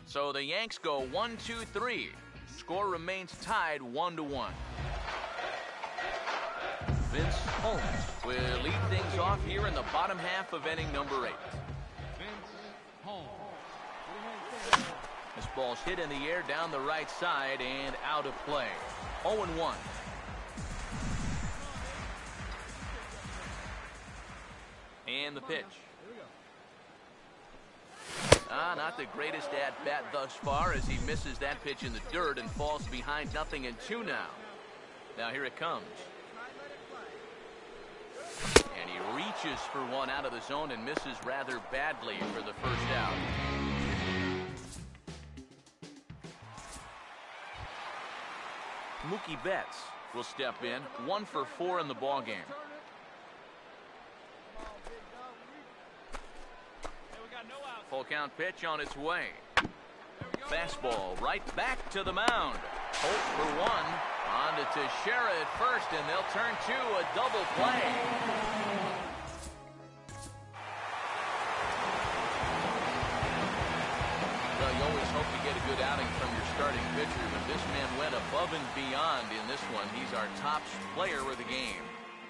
So the Yanks go 1-2-3. Score remains tied 1-1. Vince Holmes will lead things off here in the bottom half of inning number 8. This ball's hit in the air down the right side and out of play. 0-1. And the pitch. Not the greatest at-bat thus far as he misses that pitch in the dirt and falls behind 0-2 now. Now here it comes. And he reaches for one out of the zone and misses rather badly for the first out. Mookie Betts will step in, 1 for 4 in the ballgame. Full count pitch on its way. Fastball right back to the mound. Holt for 1. On to Teixeira at first, and they'll turn to a double play. Well, you always hope to get a good outing from your starting pitcher, but this man went above and beyond in this one. He's our top player of the game.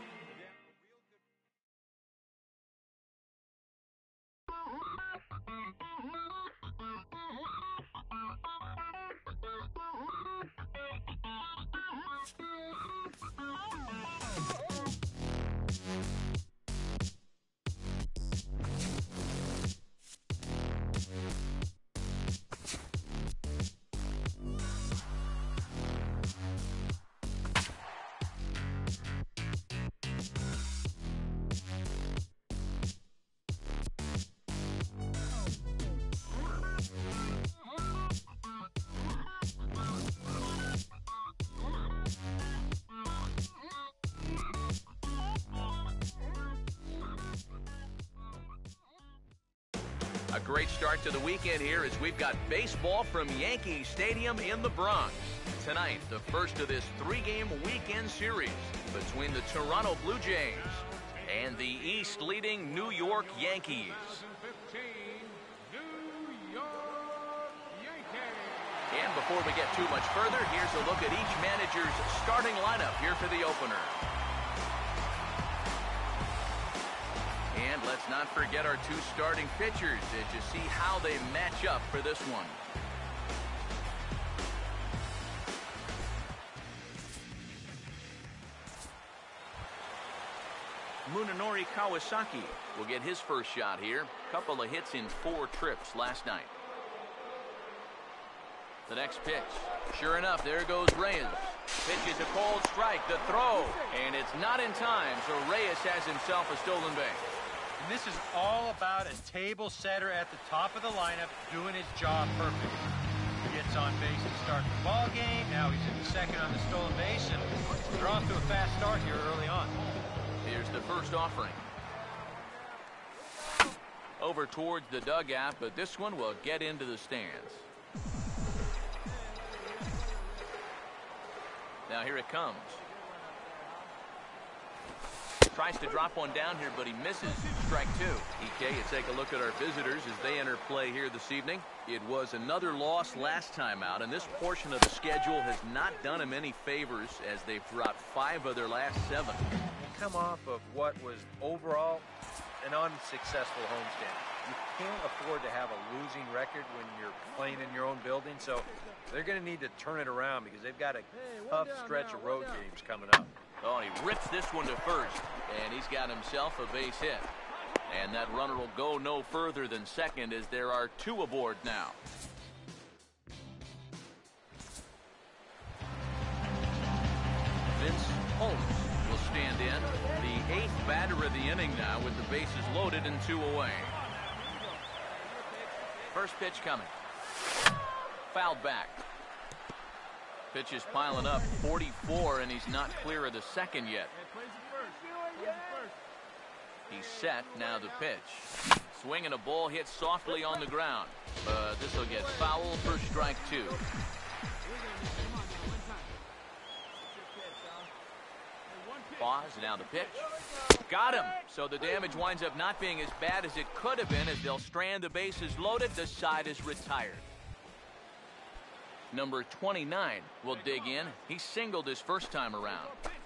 A great start to the weekend here as we've got baseball from Yankee Stadium in the Bronx. Tonight, the first of this 3-game weekend series between the Toronto Blue Jays and the East-leading New York Yankees. And before we get too much further, here's a look at each manager's starting lineup here for the opener. And let's not forget our 2 starting pitchers as you see how they match up for this one. Munenori Kawasaki will get his first shot here. Couple of hits in 4 trips last night. The next pitch. Sure enough, there goes Reyes. Pitches a cold strike. The throw. And it's not in time, so Reyes has himself a stolen base. And this is all about a table setter at the top of the lineup doing his job perfectly. He gets on base to start the ball game. Now he's in the second on the stolen base, and they're off to a fast start here early on. Here's the first offering. Over towards the dugout, but this one will get into the stands. Now here it comes. Tries to drop one down here, but he misses. Strike 2. EK, you take a look at our visitors as they enter play here this evening. It was another loss last time out, and this portion of the schedule has not done them any favors as they've dropped 5 of their last 7. Come off of what was overall an unsuccessful homestand. You can't afford to have a losing record when you're playing in your own building, so they're going to need to turn it around because they've got a tough stretch of road games coming up. Oh, and he rips this one to first, and he's got himself a base hit. And that runner will go no further than second as there are 2 aboard now. Vince Holmes will stand in, the 8th batter of the inning now with the bases loaded and 2 away. First pitch coming. Fouled back. Pitch is piling up, 44, and he's not clear of the second yet. He's set, now the pitch. Swinging a ball hit softly on the ground. This will get foul for strike 2. Pause, now the pitch. Got him! So the damage winds up not being as bad as it could have been as they'll strand the bases loaded. The side is retired. Number 29 will dig in. He singled his first time around.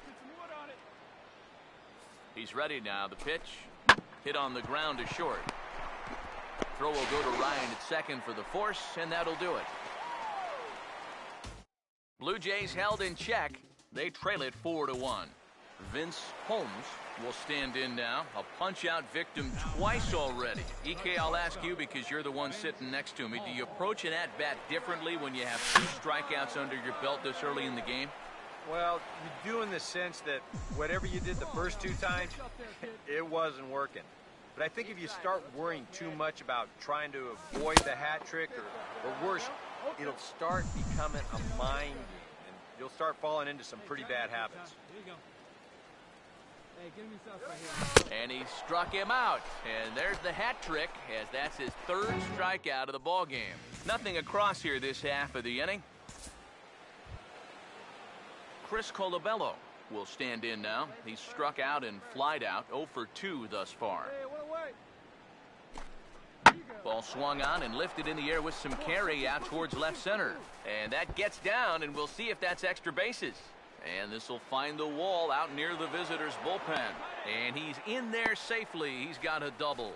He's ready now. The pitch hit on the ground to short. Throw will go to Ryan at second for the force, and that'll do it. Blue Jays held in check. They trail it 4-1. Vince Holmes will stand in now. A punch-out victim twice already. EK, I'll ask you because you're the one sitting next to me. Do you approach an at-bat differently when you have 2 strikeouts under your belt this early in the game? Well, you do in the sense that whatever you did the first 2 times, it wasn't working. But I think if you start worrying too much about trying to avoid the hat trick or worse, it'll start becoming a mind game, and you'll start falling into some pretty bad habits. And he struck him out. And there's the hat trick, as that's his 3rd strikeout of the ball game. Nothing across here this half of the inning. Chris Colabello will stand in now. He's struck out and flied out, 0 for 2 thus far. Ball swung on and lifted in the air with some carry out towards left center. And that gets down, and we'll see if that's extra bases. And this will find the wall out near the visitors' bullpen. And he's in there safely. He's got a double.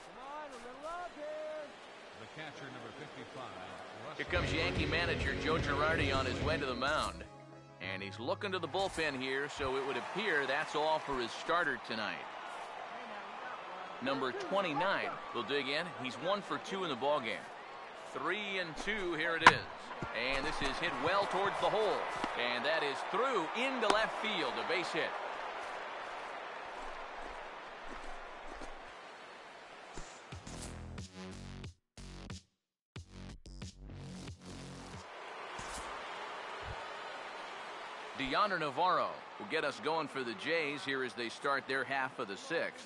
The catcher, number 55. Here comes Yankee manager Joe Girardi on his way to the mound. And he's looking to the bullpen here, so it would appear that's all for his starter tonight. Number 29 will dig in. He's 1 for 2 in the ballgame. 3-2, here it is. And this is hit well towards the hole. And that is through into left field, a base hit. Deoner Navarro will get us going for the Jays here as they start their half of the 6th.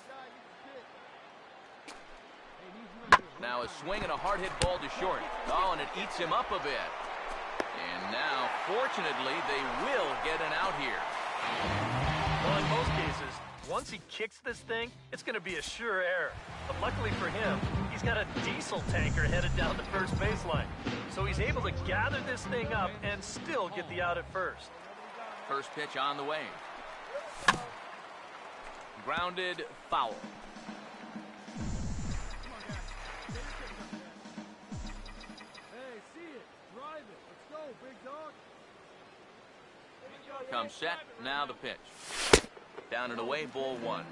Now a swing and a hard hit ball to short. Oh, and it eats him up a bit. And now, fortunately, they will get an out here. Well, in most cases, once he kicks this thing, it's going to be a sure error. But luckily for him, he's got a diesel tanker headed down the first baseline. So he's able to gather this thing up and still get the out at first. First pitch on the way. Grounded foul. Come set, now the pitch. Down and away, ball 1.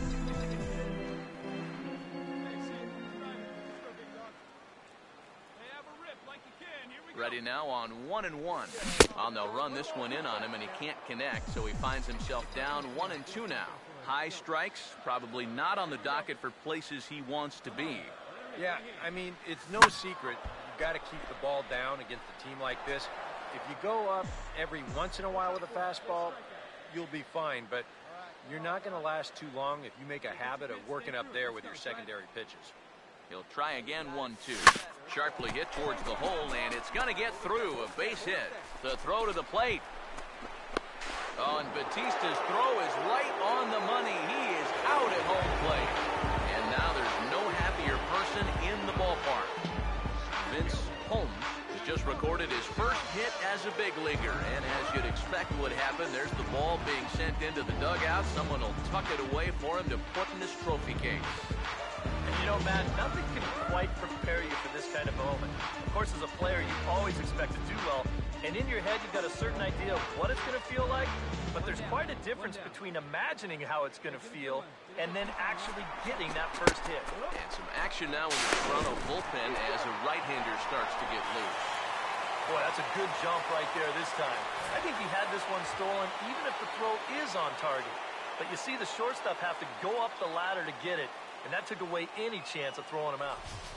Ready now on 1-1. They'll run this one in on him, and he can't connect, so he finds himself down 1-2 now. High strikes, probably not on the docket for places he wants to be. Yeah, I mean, it's no secret. You've got to keep the ball down against a team like this. If you go up every once in a while with a fastball, you'll be fine, but you're not going to last too long if you make a habit of working up there with your secondary pitches. He'll try again, 1-2. Sharply hit towards the hole, and it's going to get through. A base hit. The throw to the plate. Oh, and Batista's throw is right on the money. He is out at home plate. And now there's no happier person in the ballpark. Vince Holmes has just recorded his first hit as a big leaguer. And as you'd expect would happen, there's the ball being sent into the dugout. Someone will tuck it away for him to put in his trophy case. And you know, Matt, nothing can quite prepare you for this kind of moment. Of course, as a player, you always expect to do well. And in your head, you've got a certain idea of what it's going to feel like. But there's quite a difference between imagining how it's going to feel and then actually getting that first hit. And some action now in the Toronto bullpen as a right-hander starts to get loose. Boy, that's a good jump right there this time. I think he had this one stolen even if the throw is on target. But you see the shortstop have to go up the ladder to get it, and that took away any chance of throwing him out.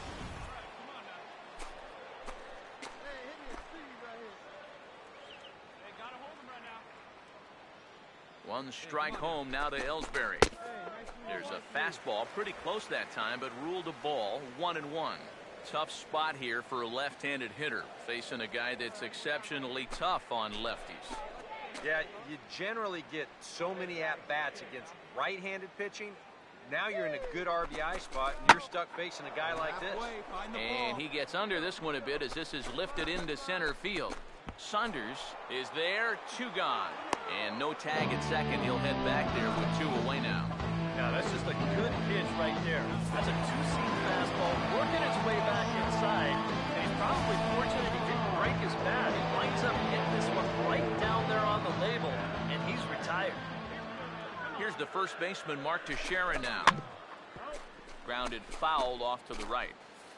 One strike home now to Ellsbury. There's a fastball pretty close that time, but ruled a ball, 1-1. Tough spot here for a left-handed hitter, facing a guy that's exceptionally tough on lefties. Yeah, you generally get so many at-bats against right-handed pitching. Now you're in a good RBI spot, and you're stuck facing a guy like this. And he gets under this one a bit as this is lifted into center field. Saunders is there, 2 gone. And no tag at second. He'll head back there with 2 away now. Now, that's just a good pitch right there. That's a two-seam fastball working its way back inside. And he's probably fortunate he didn't break his bat. He winds up hitting this one right down there on the label, and he's retired. Here's the first baseman, Mark Teixeira now. Grounded foul off to the right.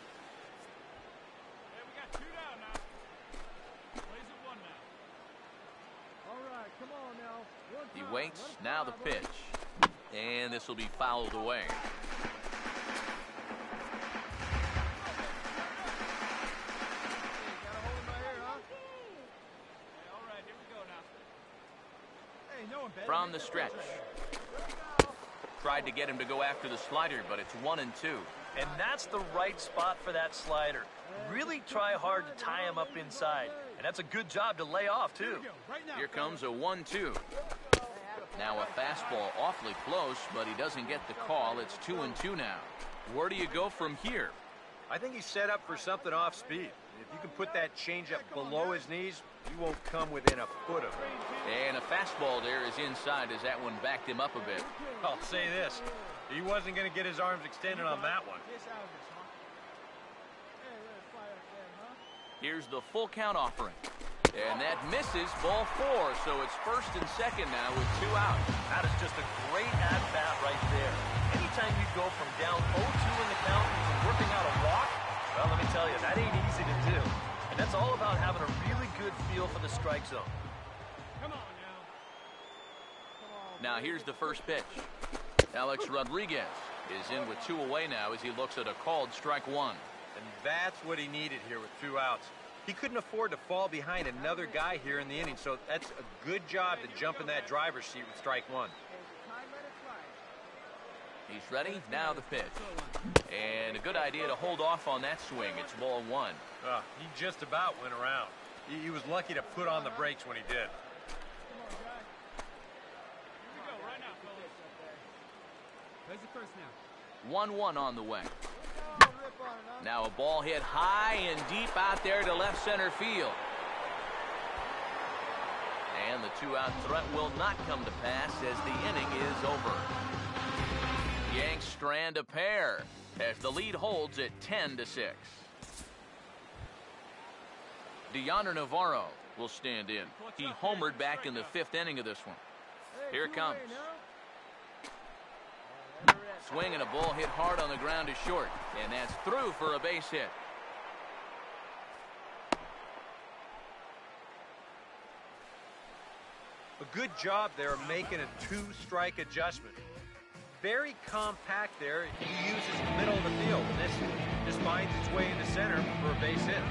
He waits, now the pitch. And this will be fouled away. From the stretch. Tried to get him to go after the slider, but it's 1-2. And that's the right spot for that slider. Really try hard to tie him up inside. And that's a good job to lay off, too. Here comes a 1-2. Now a fastball awfully close, but he doesn't get the call. It's 2-2 now. Where do you go from here? I think he's set up for something off speed. If you can put that changeup below his knees, you won't come within a foot of it. And a fastball there is inside as that one backed him up a bit. I'll say this. He wasn't going to get his arms extended on that one. Here's the full count offering. And that misses, ball 4, so it's first and second now with 2 out. That is just a great at-bat right there. Anytime you go from down 0-2 in the count to working out a walk, well, let me tell you, that ain't easy to do. And that's all about having a really good feel for the strike zone. Come on now. Now here's the first pitch. Alex Rodriguez is in with 2 away now as he looks at a called strike 1. And that's what he needed here with 2 outs. He couldn't afford to fall behind another guy here in the inning, so that's a good job to jump in that driver's seat with strike 1. He's ready, now the pitch. And a good idea to hold off on that swing. It's ball 1. He just about went around. He was lucky to put on the brakes when he did. 1-1 on the way. Now a ball hit high and deep out there to left center field. And the 2-out threat will not come to pass as the inning is over. Yanks strand a pair as the lead holds at 10-6. Deoner Navarro will stand in. He homered back in the 5th inning of this one. Here it comes. Swing and a ball hit hard on the ground to short. And that's through for a base hit. A good job there making a 2-strike adjustment. Very compact there. He uses the middle of the field. And this finds its way into center for a base hit.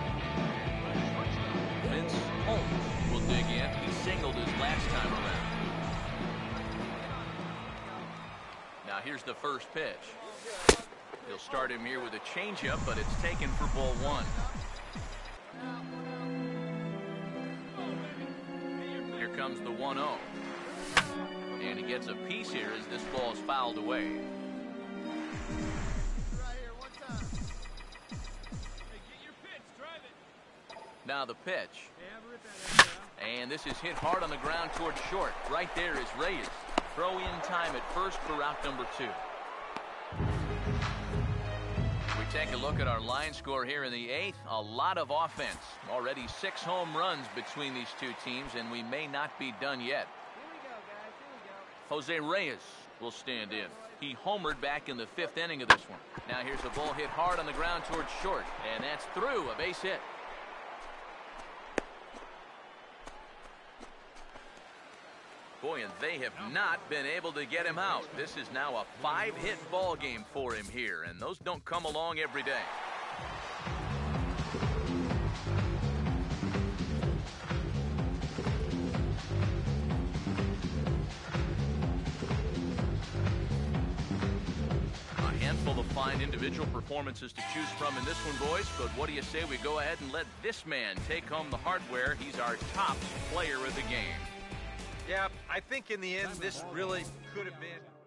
Vince Holmes will dig in. He singled his last time around. Now here's the first pitch. He'll start him here with a changeup, but it's taken for ball 1. Here comes the 1-0. And he gets a piece here as this ball is fouled away. Now the pitch. And this is hit hard on the ground towards short. Right there is Reyes. Throw in time at first for out number 2. We take a look at our line score here in the 8th. A lot of offense. Already 6 home runs between these two teams, and we may not be done yet. Jose Reyes will stand in. He homered back in the 5th inning of this one. Now here's a ball hit hard on the ground towards short, and that's through, a base hit. Boy, and they have not been able to get him out. This is now a 5-hit ball game for him here, and those don't come along every day. A handful of fine individual performances to choose from in this one, boys, but what do you say we go ahead and let this man take home the hardware? He's our top player of the game. Yeah, I think in the end, this really could have been...